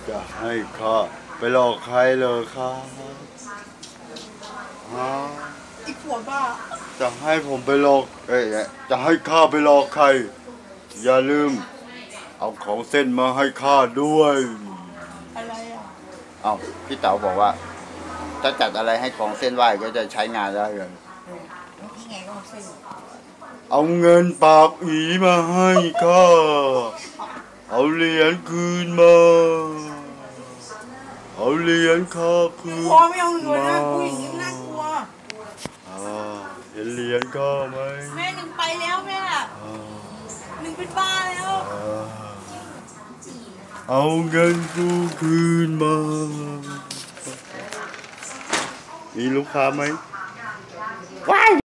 จะให้ข้าไปหลอกใครเลยครับฮะอีผัวบ้าจะให้ผมไปหลอกจะให้ข้าไปหลอกใครอย่าลืมเอาของเส้นมาให้ข้าด้วยอะไรอ่ะเอาพี่เต๋าบอกว่าถ้าจัดอะไรให้ของเส้นไหว้ก็จะใช้งานได้เลยนี่ไงก็เส้นเอาเงินปากผีมาให้ข้าเอาเหรียญคืนมาเอาเหรียญข้าคืนพ่อไม่เอาเงินนะกูอย่างนี้น่ากลัวเห็นเหรียญข้าไหมแม่หนึ่งไปแล้วแม่หนึ่งเป็นบ้าแล้วเอาเงินกูคืนมามีลูกค้าไหมว้าย